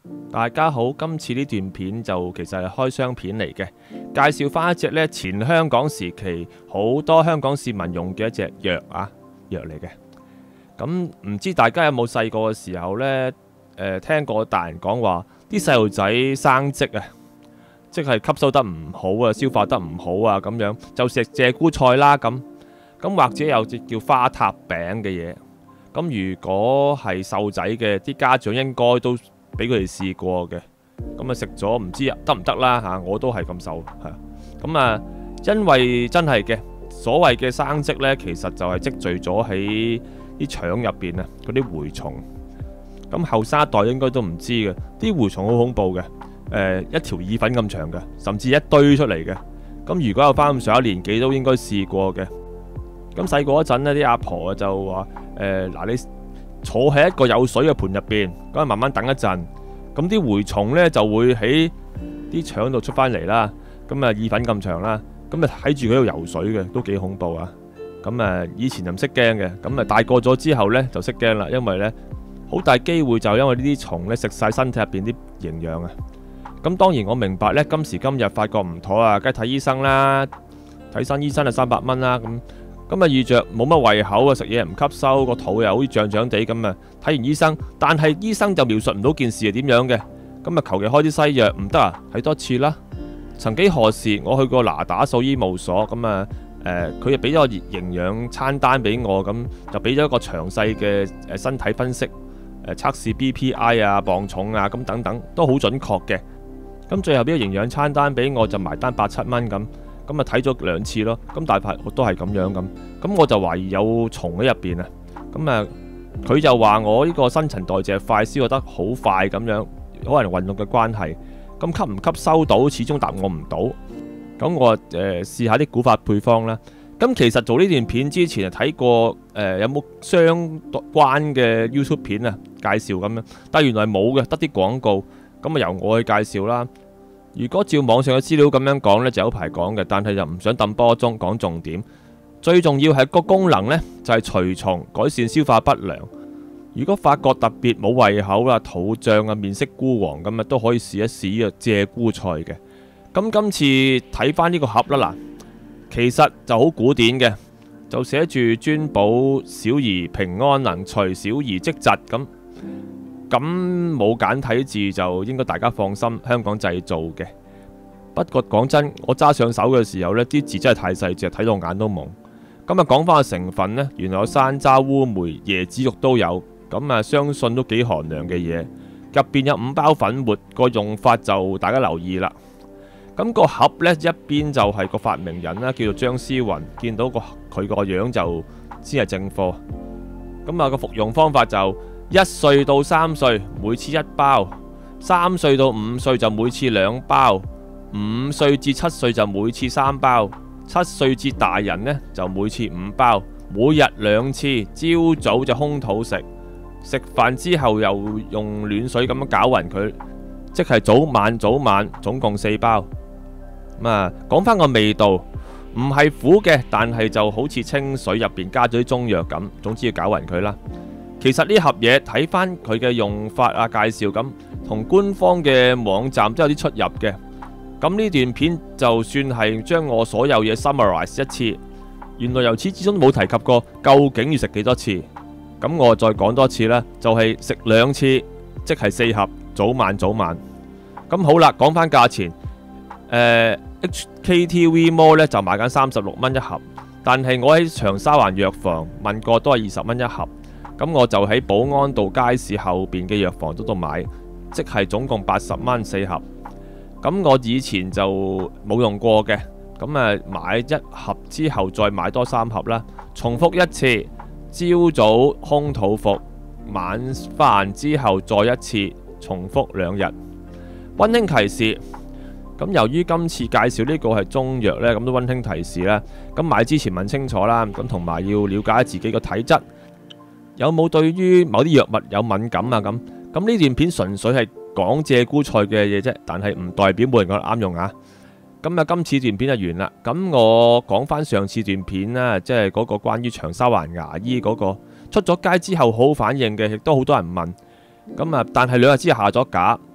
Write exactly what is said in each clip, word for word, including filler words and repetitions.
大家好，今次呢段片就其實係開箱片嚟嘅，介紹翻一隻呢前香港時期好多香港市民用嘅一隻藥啊藥嚟嘅。咁唔知大家有冇細個嘅時候呢？誒、呃、聽過大人講話啲細路仔生積啊，即係吸收得唔好啊，消化得唔好啊，咁樣就食鷓鴣菜啦咁。咁或者有隻叫花塔餅嘅嘢。咁如果係瘦仔嘅，啲家長應該都俾佢哋試過嘅。咁啊食咗唔知得唔得啦嚇，我都係咁瘦係。咁啊，因為真係嘅所謂嘅生積呢，其實就係積聚咗喺啲腸入邊啊，嗰啲蛔蟲。咁後生一代應該都唔知嘅，啲蛔蟲好恐怖嘅，誒、呃、一條意粉咁長嘅，甚至一堆出嚟嘅。咁如果有翻咁上下年紀，都應該試過嘅。咁細個嗰陣呢，啲阿婆就話：誒嗱，你坐喺一個有水嘅盆入邊，咁啊慢慢等一陣，咁啲蛔蟲呢就會喺啲腸度出翻嚟啦。咁啊意粉咁長啦，咁啊睇住佢喺度游水嘅，都幾恐怖啊！咁啊以前就唔識驚嘅，咁啊大個咗之後呢，就識驚啦，因為呢好大機會就因為呢啲蟲呢食晒身體入邊啲營養啊。咁當然我明白呢，今時今日發覺唔妥啊，梗係睇醫生啦，睇新醫生啊三百蚊啦咁。咁啊遇着冇乜胃口啊，食嘢唔吸收，個肚又好似脹脹地咁啊。睇完醫生，但係醫生就描述唔到件事係點樣嘅。咁啊求其開啲西藥唔得啊，睇多次啦。曾幾何時我去過拿打素醫務所，咁啊誒佢又俾咗個營養餐單俾我，咁就俾咗一個詳細嘅誒身體分析，誒測試 B P I 啊、磅重啊咁等等都好準確嘅。咁最後俾個營養餐單俾我就埋單百七蚊咁。咁啊睇咗兩次咯，咁大概都係咁樣咁，咁我就懷疑有蟲喺入邊啊。咁啊，佢就話我呢個新陳代謝快，消化得好快咁樣，可能運動嘅關係。咁吸唔吸收到，始終答我唔到。咁我誒、呃、試下啲古法配方啦。咁其實做呢段片之前啊睇過誒、呃、有冇相關嘅 YouTube 片啊介紹咁樣，但係原來冇嘅，得啲廣告。咁啊由我去介紹啦。如果照網上嘅資料咁樣講呢，就有排講嘅，但係就唔想揼波鐘講重點。最重要係個功能呢，就係除蟲、改善消化不良。如果發覺特別冇胃口啦、肚脹啊、面色枯黃咁啊，都可以試一試呢個鷓鴣菜嘅。咁今次睇翻呢個盒啦，嗱，其實就好古典嘅，就寫住專保小兒平安能除小兒積疾咁。咁冇簡體字就應該大家放心，香港製造嘅。不過講真，我揸上手嘅時候呢啲字真係太細隻，睇到眼都矇。咁啊講翻個成分呢，原來有山楂、烏梅、椰子肉都有。咁啊相信都幾寒涼嘅嘢。入邊有五包粉末，個用法就大家留意啦。咁個盒呢，一邊就係個發明人啦，叫做張思雲，見到個佢個樣就先係正貨。咁啊個服用方法就一歲到三歲每次一包，三歲到五歲就每次兩包，五歲至七歲就每次三包，七歲至大人呢就每次五包，每日兩次，朝早就空肚食，食飯之後又用暖水咁樣攪勻佢，即係早晚早晚總共四包。咁啊，講翻個味道，唔係苦嘅，但係就好似清水入邊加咗啲中藥咁，總之要攪勻佢啦。其實呢盒嘢睇翻佢嘅用法啊介紹咁，同官方嘅網站都有啲出入嘅。咁呢段片就算係將我所有嘢 summarize 一次，原來由始至終都冇提及過究竟要食幾多次。咁我再講多次啦，就係食兩次，即係四盒，早晚早晚。咁好啦，講翻價錢，呃、H K T V Mall 呢就賣緊三十六蚊一盒，但係我喺長沙灣藥房問過都係二十蚊一盒。咁我就喺保安道街市後邊嘅藥房嗰度買，即係總共八十蚊四盒。咁我以前就冇用過嘅，咁誒買一盒之後再買多三盒啦，重複一次，朝早空肚服，晚飯之後再一次，重複兩日。溫馨提示，咁由於今次介紹呢個係中藥呢，咁都溫馨提示啦。咁買之前問清楚啦，咁同埋要了解自己個體質。有冇對於某啲藥物有敏感啊？咁咁呢段片純粹係講鷓鴣菜嘅嘢啫，但係唔代表冇人覺得啱用啊。咁啊，今次段片就完啦。咁我講翻上次段片啦，即係嗰個關於長沙灣牙醫嗰個出咗街之後好好反應嘅，亦都好多人問。咁啊，但係兩日之後下咗架，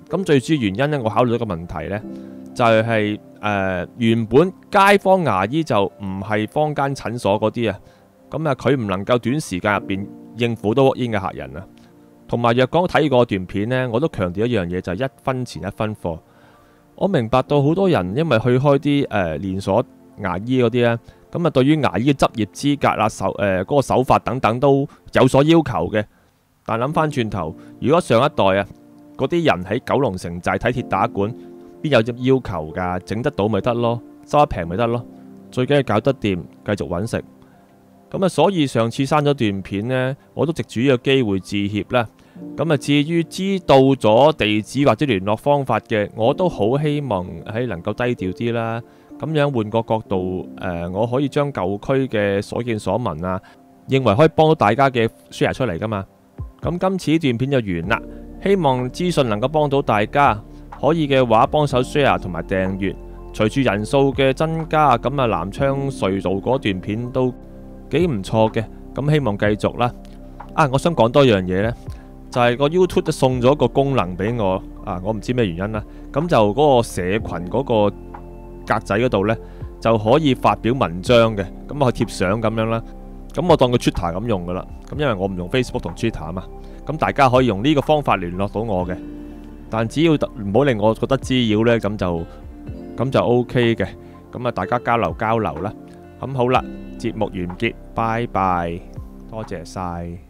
咁最主要原因呢，我考慮到個問題呢，就係、是、誒、呃、原本街坊牙醫就唔係坊間診所嗰啲啊，咁啊佢唔能夠短時間入邊應付到 walk in 嘅客人啊。同埋若講睇過段片呢，我都強調一樣嘢，就係、是、一分錢一分貨。我明白到好多人因為去開啲誒、呃、連鎖牙醫嗰啲咧，咁啊對於牙醫嘅執業資格啊手誒嗰、呃嗰個手法等等都有所要求嘅。但諗翻轉頭，如果上一代啊嗰啲人喺九龍城寨睇鐵打館，邊有要求㗎？整得到咪得咯，收得平咪得咯，最緊要搞得掂，繼續揾食。咁啊，所以上次刪咗段片呢，我都藉住呢個機會致歉啦。咁啊，至於知道咗地址或者聯絡方法嘅，我都好希望喺能夠低調啲啦。咁樣換個角度，誒、呃，我可以將舊區嘅所見所聞啊，認為可以幫到大家嘅 share 出嚟噶嘛。咁今次呢段片就完啦，希望資訊能夠幫到大家，可以嘅話幫手 share 同埋訂閱。隨住人數嘅增加，咁啊南昌隧道嗰段片都幾唔錯嘅，咁希望繼續啦。啊，我想講多樣嘢呢。就係個 YouTube 都送咗個功能俾我啊！我唔知咩原因啦。咁就嗰個社群嗰個格仔嗰度呢，就可以發表文章嘅，咁我貼相咁樣啦。咁我當個 Twitter 咁用噶啦。咁因為我唔用 Facebook 同 Twitter 啊嘛，咁大家可以用呢個方法聯絡到我嘅。但只要唔好令我覺得滋擾呢，咁就咁就 OK 嘅。咁啊，大家交流交流啦。咁好啦，節目完結，拜拜，多謝晒。